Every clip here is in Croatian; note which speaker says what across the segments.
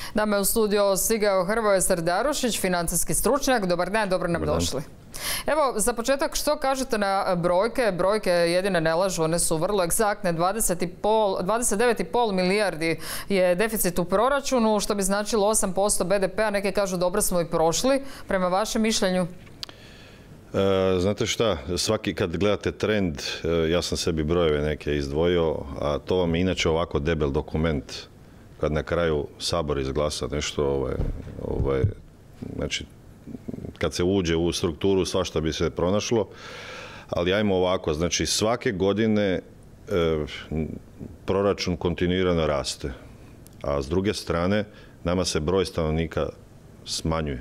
Speaker 1: Nama je u studio stigao Hrvoje Serdarušić, financijski stručnjak. Dobar dan, dobro nam došli. Evo, za početak, što kažete na brojke? Brojke jedine ne lažu, one su vrlo egzaktne. 29,5 milijardi je deficit u proračunu, što bi značilo 8% BDP-a. Neki kažu dobro smo i prošli. Prema vašem mišljenju?
Speaker 2: Znate šta, svaki kad gledate trend, ja sam sebi brojeve neke izdvojio, a to vam je inače ovako debel dokument kad na kraju Sabor izglasa nešto, znači kad se uđe u strukturu svašta bi se pronašlo, ali ajmo ovako, znači svake godine proračun kontinuirano raste, a s druge strane nama se broj stanovnika smanjuje.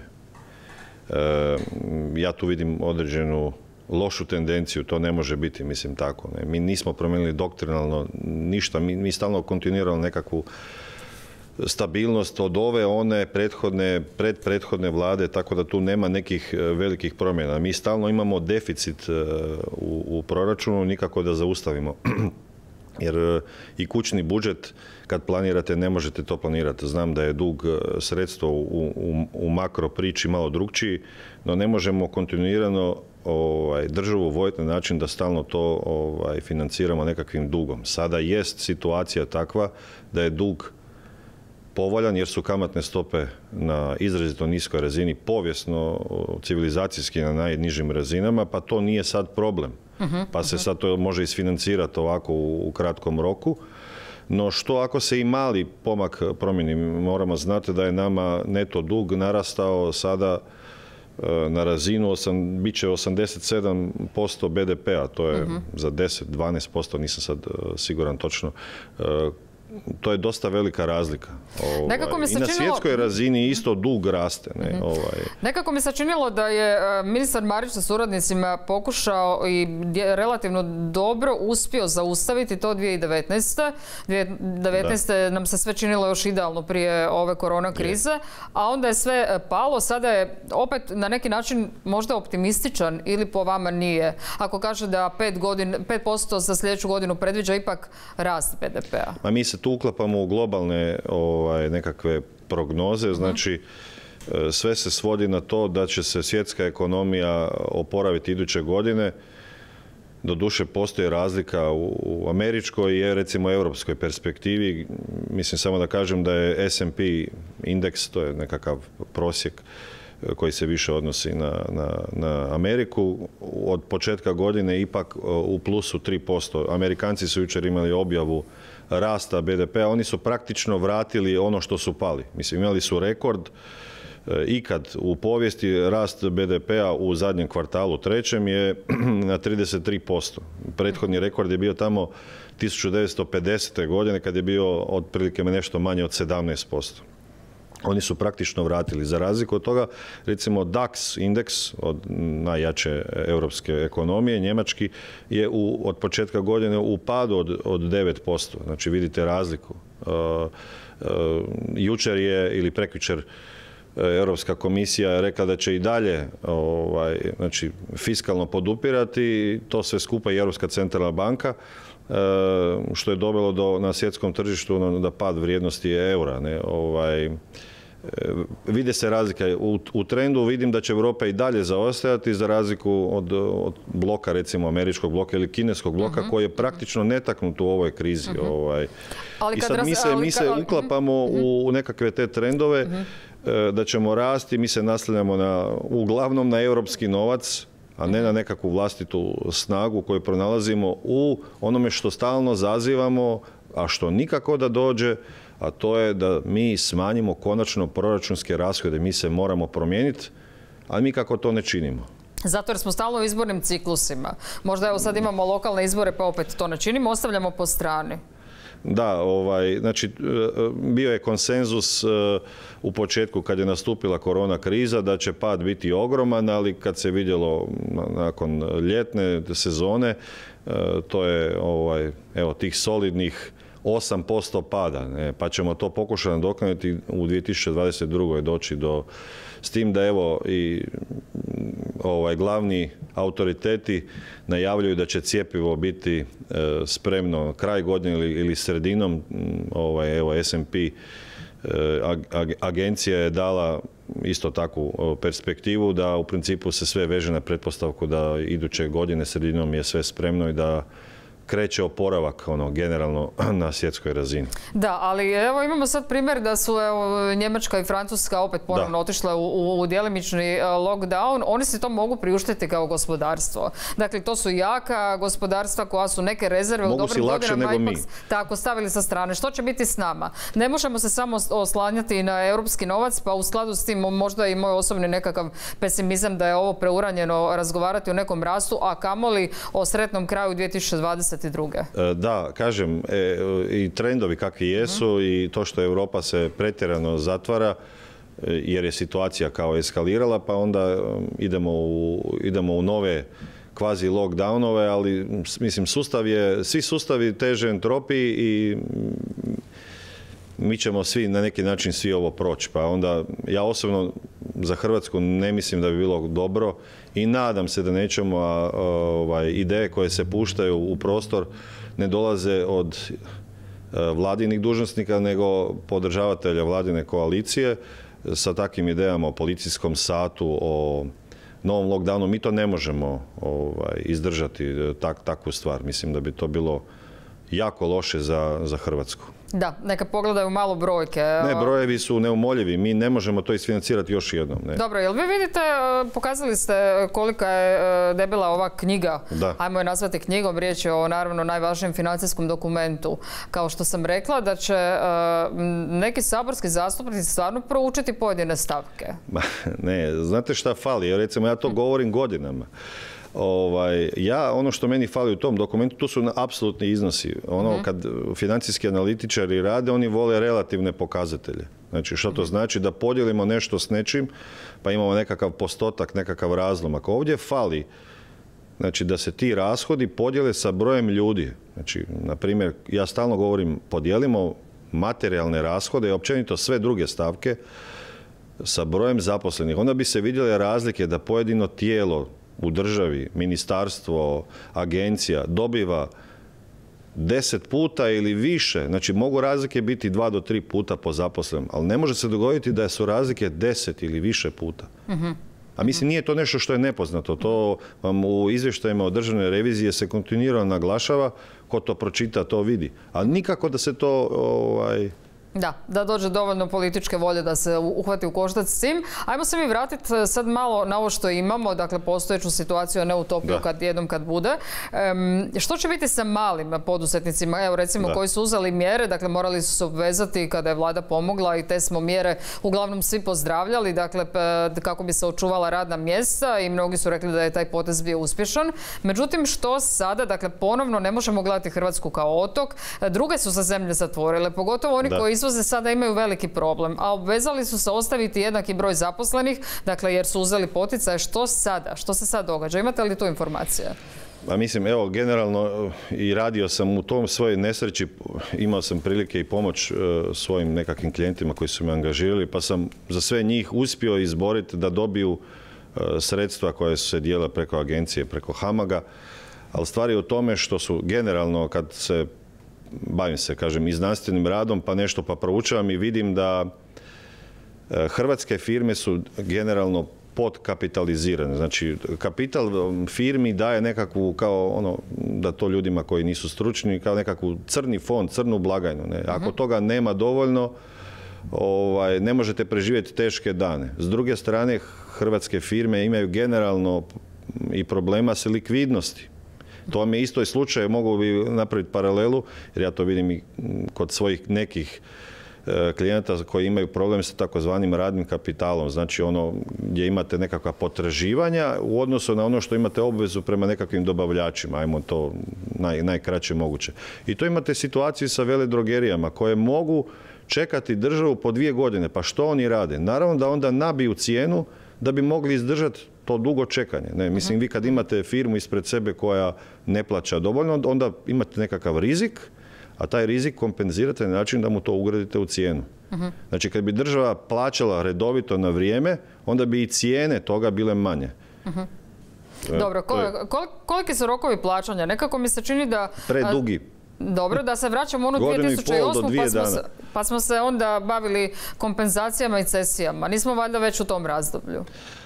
Speaker 2: Ja tu vidim određenu lošu tendenciju, to ne može biti, mislim tako. Ne. Mi nismo promijenili doktrinalno ništa, mi stalno kontinuiramo nekakvu stabilnost od ove, one, prethodne vlade, tako da tu nema nekih velikih promjena. Mi stalno imamo deficit u proračunu, nikako da zaustavimo. Jer i kućni budžet, kad planirate, ne možete to planirati. Znam da je dug sredstvo u makro priči malo drukčiji, no ne možemo kontinuirano državu voditi na način da stalno to financiramo nekakvim dugom. Sada jest situacija takva da je dug povoljan jer su kamatne stope na izrazito niskoj razini, povijesno, civilizacijski na najnižim razinama, pa to nije sad problem. Pa se sad to može isfinancirati ovako u kratkom roku. No što ako se i mali pomak promijeni? Moramo znati da je nama neto dug narastao sada na razinu, bit će 87% BDP-a, to je za 10-12%, nisam sad siguran točno. To je dosta velika razlika. I na svjetskoj razini isto dug raste.
Speaker 1: Nekako mi se činilo da je ministar Marić sa suradnicima pokušao i relativno dobro uspio zaustaviti to 2019. 2019. nam se sve činilo još idealno prije ove korona krize, a onda je sve palo. Sada je opet na neki način možda optimističan ili po vama nije? Ako kaže da 5% za sljedeću godinu predviđa ipak rast BDP-a.
Speaker 2: Mi se tu uklapamo u globalne nekakve prognoze, znači sve se svodi na to da će se svjetska ekonomija oporaviti iduće godine. Doduše postoji razlika u američkoj i recimo europskoj perspektivi. Mislim samo da kažem da je S&P indeks, to je nekakav prosjek koji se više odnosi na Ameriku, od početka godine ipak u plusu 3%. Amerikanci su jučer imali objavu rasta BDP-a, oni su praktično vratili ono što su pali. Mislim, imali su rekord ikad u povijesti, rast BDP-a u zadnjem kvartalu trećem je na 33%. Prethodni rekord je bio tamo 1950. godine kad je bio otprilike nešto manje od 17%. Oni su praktično vratili. Za razliku od toga, recimo DAX indeks od najjače europske ekonomije, njemački, je od početka godine u padu od 9%. Znači vidite razliku. Jučer je ili prekjučer Europska komisija rekla da će i dalje znači, fiskalno podupirati to sve skupa i Europska centralna banka, što je dovelo na svjetskom tržištu da pad vrijednosti eura. Vide se razlika. U trendu vidim da će Europa i dalje zaostajati za razliku od bloka, recimo američkog bloka ili kineskog bloka, koji je praktično netaknut u ovoj krizi. I sad mi se uklapamo u nekakve te trendove da ćemo rasti, mi se naslanjamo uglavnom na europski novac, a ne na nekakvu vlastitu snagu koju pronalazimo u onome što stalno zazivamo, a što nikako da dođe, a to je da mi smanjimo konačno proračunske rashode. Mi se moramo promijeniti, ali mi kako to ne činimo.
Speaker 1: Zato jer smo stalno u izbornim ciklusima. Možda evo sad imamo lokalne izbore pa opet to ne činimo, ostavljamo po strani.
Speaker 2: Da, znači bio je konsenzus u početku kad je nastupila korona kriza da će pad biti ogroman, ali kad se vidjelo nakon ljetne sezone, to je evo tih solidnih 8% pada, pa ćemo to pokušati nadoknaditi u 2022. doći s tim da evo i glavni autoriteti najavljuju da će cjepivo biti spremno kraj godine ili sredinom. Evo S&P Agencija je dala isto takvu perspektivu da u principu se sve veže na pretpostavku da iduće godine sredinom je sve spremno i da kreće oporavak generalno na svjetskoj razini.
Speaker 1: Da, ali evo imamo sad primjer da su Njemačka i Francuska opet ponovno otišle u djelimični lockdown. Oni si to mogu priuštiti kao gospodarstvo. Dakle, to su jaka gospodarstva koja su neke rezerve u dobrim godinama ipak tako stavili sa strane. Što će biti s nama? Ne možemo se samo oslanjati na europski novac, pa u skladu s tim možda i moj osobni nekakav pesimizam da je ovo preuranjeno razgovarati o nekom rastu, a kamoli o sretnom kraju 2022.
Speaker 2: Da, kažem, i trendovi kakvi jesu i to što Europa se pretjerano zatvara jer je situacija kao eskalirala, pa onda idemo u nove kvazi lockdownove, ali mislim svi sustavi teže entropiji i mi ćemo svi na neki način svi ovo proći. Pa onda ja osobno za Hrvatsku ne mislim da bi bilo dobro i nadam se da nećemo, ideje koje se puštaju u prostor ne dolaze od vladinih dužnosnika nego podržavatelja vladine koalicije sa takvim idejama o policijskom satu, o novom lockdownu. Mi to ne možemo izdržati takvu stvar. Mislim da bi to bilo jako loše za Hrvatsku.
Speaker 1: Da, neka pogledaju malo brojke.
Speaker 2: Ne, brojevi su neumoljivi. Mi ne možemo to isfinancirati još jednom. Ne.
Speaker 1: Dobro, jel vi vidite, pokazali ste kolika je debela ova knjiga.
Speaker 2: Da.
Speaker 1: Ajmo je nazvati knjigom, riječ je o naravno najvažnijem financijskom dokumentu. Kao što sam rekla, da će neki saborski zastupnici stvarno proučiti pojedine stavke.
Speaker 2: Ne, znate šta fali? Recimo, ja to govorim godinama. Ono što meni fali u tom dokumentu, tu su apsolutni iznosi. Kad financijski analitičari rade, oni vole relativne pokazatelje. Znači, što to znači? Da podijelimo nešto s nečim, pa imamo nekakav postotak, nekakav razlomak. Ovdje fali, znači, da se ti rashodi podijele sa brojem ljudi. Znači, na primjer, ja stalno govorim, podijelimo materijalne rashode i općenito sve druge stavke sa brojem zaposlenih. Onda bi se vidjele razlike da pojedino tijelo u državi, ministarstvo, agencija dobiva 10 puta ili više, znači mogu razlike biti 2 do 3 puta po zaposlenom, ali ne može se dogoditi da su razlike 10 ili više puta. A mislim, nije to nešto što je nepoznato. To vam u izvještajima od državne revizije se kontinuirano naglašava, ko to pročita, to vidi. Ali nikako da se to
Speaker 1: Da dođe dovoljno političke volje da se uhvati u koštac s tim. Ajmo se mi vratiti sad malo na ovo što imamo, dakle postojeću situaciju, a ne utopiju kad bude. Što će biti sa malim poduzetnicima, evo recimo koji su uzeli mjere, dakle morali su se obvezati kada je vlada pomogla i te smo mjere uglavnom svi pozdravljali, dakle kako bi se očuvala radna mjesta i mnogi su rekli da je taj potez bio uspješan. Međutim, što sada, dakle ponovno ne možemo gledati Hrvatsku kao otok, druge su se zemlje zatvorile, pogotovo oni koji izvoze sada imaju veliki problem, a obvezali su se ostaviti jednaki broj zaposlenih, dakle jer su uzeli poticaje. Što sada? Što se sad događa? Imate li tu informacije?
Speaker 2: Pa mislim, evo, generalno i radio sam u tom svojoj nesreći, imao sam prilike i pomoć svojim nekakvim klijentima koji su me angažirali, pa sam za sve njih uspio izboriti da dobiju sredstva koje su se dijelile preko agencije, preko HAMAG-a, ali stvar je u tome što su generalno, kad se bavim se, kažem, i znanstvenim radom, pa nešto pa proučavam i vidim da hrvatske firme su generalno podkapitalizirane. Znači, kapital firmi daje nekakvu, kao da to ljudima koji nisu stručni, kao nekakvu crni fond, crnu blagajnu. Ne? Ako toga nema dovoljno, ne možete preživjeti teške dane. S druge strane, hrvatske firme imaju generalno i problema sa likvidnosti. To vam je isto i slučaj, mogu bi napraviti paralelu, jer ja to vidim i kod svojih nekih klijenata koji imaju problem sa takozvanim radnim kapitalom. Znači gdje imate nekakva potraživanja u odnosu na ono što imate obvezu prema nekakvim dobavljačima, ajmo to najkraće moguće. I to imate situaciju sa veledrogerijama koje mogu čekati državu po 2 godine. Pa što oni rade? Naravno da onda nabiju cijenu da bi mogli izdržati to dugo čekanje. Ne, mislim, vi kad imate firmu ispred sebe koja ne plaća dovoljno, onda imate nekakav rizik, a taj rizik kompenzirate na način da mu to ugradite u cijenu. Znači, kad bi država plaćala redovito na vrijeme, onda bi i cijene toga bile manje.
Speaker 1: Dobro, koliki su rokovi plaćanja? Nekako mi se čini da...
Speaker 2: Predugi.
Speaker 1: Dobro, da se vraćamo u onu
Speaker 2: Godinu i pol do
Speaker 1: 2008.
Speaker 2: dvije dana.
Speaker 1: Pa smo se onda bavili kompenzacijama i cesijama. Nismo valjda već u tom razdoblju?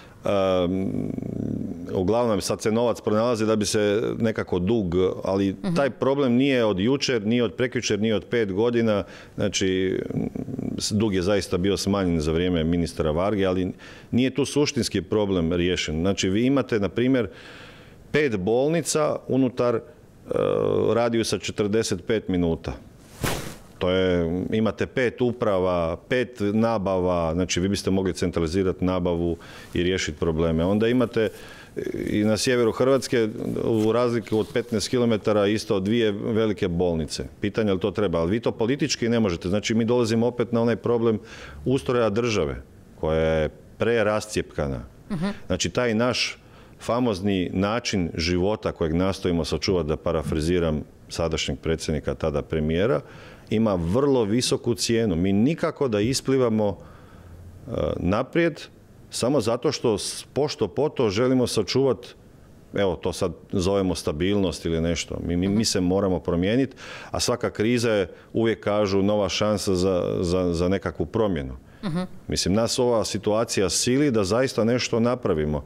Speaker 2: Uglavnom sad se novac pronalazi da bi se nekako dug, ali taj problem nije od jučer, nije od prekjučer, nije od 5 godina. Znači, dug je zaista bio smanjen za vrijeme ministra Varge, ali nije tu suštinski problem riješen. Znači, vi imate, na primjer, 5 bolnica unutar radijusa 45 minuta. To je, imate 5 uprava, 5 nabava, znači vi biste mogli centralizirati nabavu i riješiti probleme. Onda imate i na sjeveru Hrvatske u razliku od 15 km isto 2 velike bolnice. Pitanje je li to treba, ali vi to politički ne možete. Znači mi dolazimo opet na onaj problem ustroja države koja je prerascjepkana. Znači taj naš famozni način života kojeg nastojimo sačuvati, da parafraziram sadašnjeg predsjednika, tada premijera, ima vrlo visoku cijenu. Mi nikako da isplivamo naprijed samo zato što pošto poto želimo sačuvati, evo to sad zovemo stabilnost ili nešto. Mi se moramo promijeniti, a svaka kriza je, uvijek kažu, nova šansa za nekakvu promjenu. Mislim, nas ova situacija sili da zaista nešto napravimo.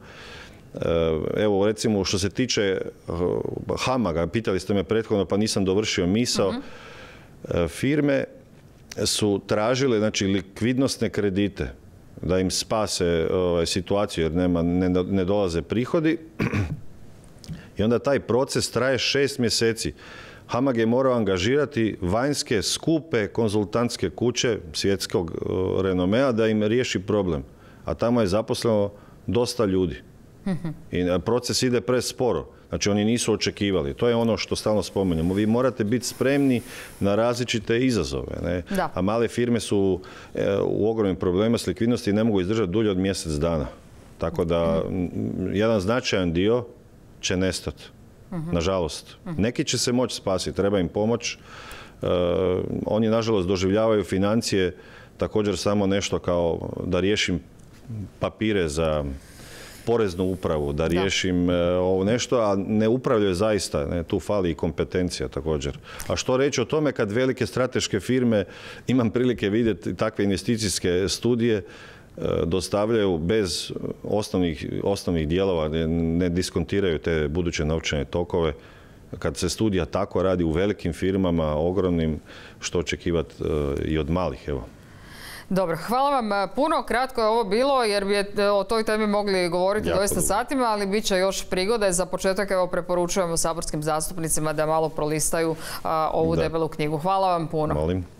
Speaker 2: Evo, recimo, što se tiče HAMAG-a, pitali ste me prethodno, pa nisam dovršio misao. Firme su tražile, znači, likvidnosne kredite da im spase situaciju jer ne dolaze prihodi. I onda taj proces traje 6 mjeseci. HAMAG je morao angažirati vanjske skupe konzultantske kuće svjetskog renomea da im riješi problem. A tamo je zaposleno dosta ljudi. I proces ide presporo. Znači oni nisu očekivali. To je ono što stalno spominjemo. Vi morate biti spremni na različite izazove. Ne? A male firme su u ogromnim problemima s likvidnosti i ne mogu izdržati dulje od mjesec dana. Tako da jedan značajan dio će nestati. Nažalost. Neki će se moći spasiti, treba im pomoć. Oni nažalost doživljavaju financije također samo nešto kao da riješim papire za poreznu upravu, da riješim ovo nešto, a ne upravljaju zaista. Ne, tu fali i kompetencija također. A što reći o tome kad velike strateške firme, imam prilike vidjeti takve investicijske studije, dostavljaju bez osnovnih dijelova, ne diskontiraju te buduće novčane tokove. Kad se studija tako radi u velikim firmama, ogromnim, što očekivati i od malih, evo.
Speaker 1: Dobro, hvala vam puno. Kratko je ovo bilo jer bi o toj temi mogli govoriti doista satima, ali bit će još prigode. Za početak evo preporučujemo saborskim zastupnicima da malo prolistaju ovu debelu knjigu. Hvala vam puno.
Speaker 2: Molim.